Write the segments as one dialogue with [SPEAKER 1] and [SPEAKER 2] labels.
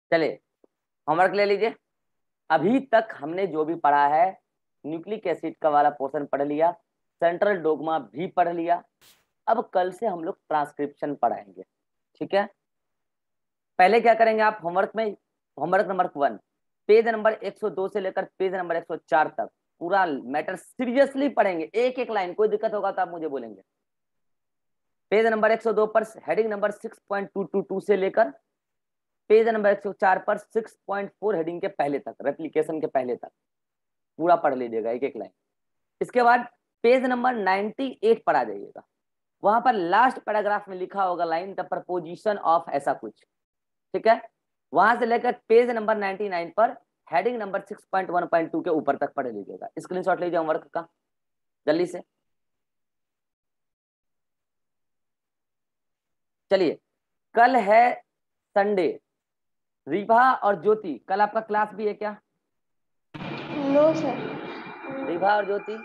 [SPEAKER 1] चलिए होमवर्क ले लीजिए। अभी तक हमने जो भी पढ़ा है, न्यूक्लिक एसिड का वाला पोर्शन पढ़ लिया, सेंट्रल डोग्मा भी पढ़ लिया। अब कल से हम लोग ट्रांसक्रिप्शन पढ़ाएंगे, ठीक है। पहले क्या करेंगे आप होमवर्क में, होमवर्क नंबर 1 पेज नंबर 102 से लेकर पेज नंबर 104 तक पूरा मैटर सीरियसली पढ़ेंगे, एक एक लाइन। कोई दिक्कत होगा तो आप मुझे बोलेंगे। पेज नंबर 102 पर हेडिंग नंबर 6.222 से लेकर पेज नंबर 104 पर 6.4 हेडिंग के पहले तक, रेप्लिकेशन के पहले तक पूरा पढ़ लीजिएगा एक एक लाइन। इसके बाद पेज नंबर 98 पर आ जाइएगा। वहां पर लास्ट पैराग्राफ में लिखा होगा लाइन द प्रपोजिशन ऑफ ऐसा कुछ, ठीक है। वहां से लेकर पेज नंबर 99 पर हेडिंग नंबर 6.1.2 के ऊपर तक पढ़ लीजिएगा। स्क्रीनशॉट लीजिए होमवर्क का जल्दी से। चलिए कल है संडे। रिभा और ज्योति, कल आपका क्लास भी है क्या?
[SPEAKER 2] No sir.
[SPEAKER 1] रिभा और ज्योति,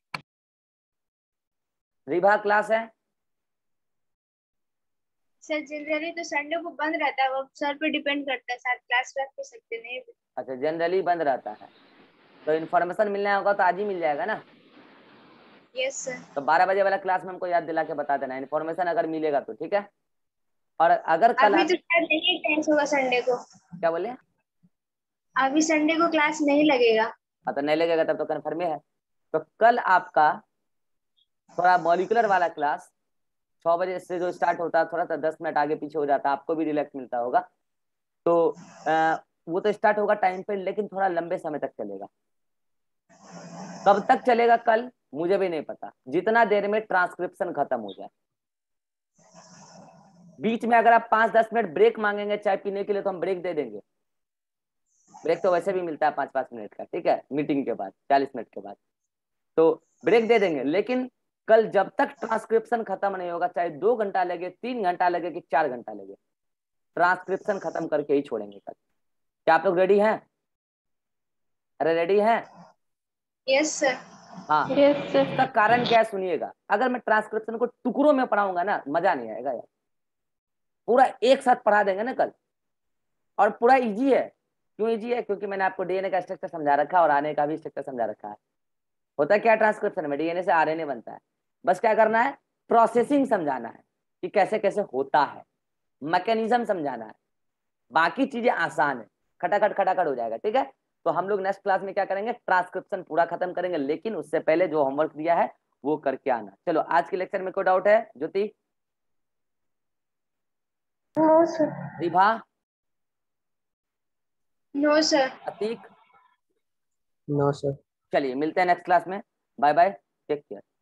[SPEAKER 1] रिभा क्लास है?
[SPEAKER 2] सर जनरली तो संडे को बंद रहता है, वो सर पे डिपेंड करता है, सर क्लास रख भी सकते नहीं भी।
[SPEAKER 1] अच्छा जनरली बंद रहता है, तो इन्फॉर्मेशन मिलना होगा तो आज ही मिल जाएगा ना।
[SPEAKER 2] Yes sir.
[SPEAKER 1] तो 12 बजे वाला क्लास में हमको याद दिला के बता देना इन्फॉर्मेशन अगर मिलेगा तो, ठीक है। और अगर कल
[SPEAKER 2] अभी
[SPEAKER 1] आप
[SPEAKER 2] तो शायद नहीं क्लास होगा संडे को।
[SPEAKER 1] क्या बोले?
[SPEAKER 2] अभी संडे को क्लास नहीं लगेगा।
[SPEAKER 1] हाँ तो नहीं लगेगा तब तो कन्फर्म है। तो कल आपका थोड़ा मॉलिकुलर वाला क्लास 6 बजे से जो स्टार्ट होता है, थोड़ा सा 10 मिनट आगे पीछे हो जाता है, आपको भी रिलैक्स मिलता होगा। तो वो तो स्टार्ट होगा टाइम पे, लेकिन थोड़ा लंबे समय तक चलेगा। कब तक चलेगा कल मुझे भी नहीं पता, जितना देर में ट्रांसक्रिप्शन खत्म हो जाए। बीच में अगर आप 5-10 मिनट ब्रेक मांगेंगे चाय पीने के लिए तो हम ब्रेक दे देंगे। ब्रेक तो वैसे भी मिलता है 5-5 मिनट का, ठीक है, मीटिंग के बाद 40 मिनट के बाद। तो ब्रेक दे देंगे, लेकिन कल जब तक ट्रांसक्रिप्शन खत्म नहीं होगा, चाहे 2 घंटा लगे, 3 घंटा लगे कि 4 घंटा लगे, ट्रांसक्रिप्शन खत्म करके ही छोड़ेंगे कल। क्या आप लोग रेडी हैं? अरे रेडी हैं?
[SPEAKER 2] Yes sir.
[SPEAKER 1] हाँ।
[SPEAKER 3] Yes sir.
[SPEAKER 1] इसका कारण क्या है सुनिएगा। अगर मैं ट्रांसक्रिप्शन को टुकड़ों में पढ़ाऊंगा ना, मजा नहीं आएगा यार। पूरा एक साथ पढ़ा देंगे ना कल, और पूरा इजी है। क्यों इजी है? क्योंकि मैंने आपको डीएनए का स्ट्रक्चर समझा रखा है और आरएनए का भी स्ट्रक्चर समझा रखा है। होता है क्या ट्रांसक्रिप्शन में, डीएनए से आरएनए बनता है। बस क्या करना है, प्रोसेसिंग समझाना है कि कैसे कैसे होता है, मैकेनिज्म समझाना है। बाकी चीजें आसान है, खटाखट खटाखट हो जाएगा, ठीक है। तो हम लोग नेक्स्ट क्लास में क्या करेंगे, ट्रांसक्रिप्शन पूरा खत्म करेंगे, लेकिन उससे पहले जो होमवर्क दिया है वो करके आना। चलो आज के लेक्चर में कोई डाउट है? Jyoti,
[SPEAKER 2] no sir.
[SPEAKER 1] Ribha,
[SPEAKER 2] no sir.
[SPEAKER 1] Atiq,
[SPEAKER 4] no sir.
[SPEAKER 1] चलिए मिलते हैं नेक्स्ट क्लास में। Bye bye, take care.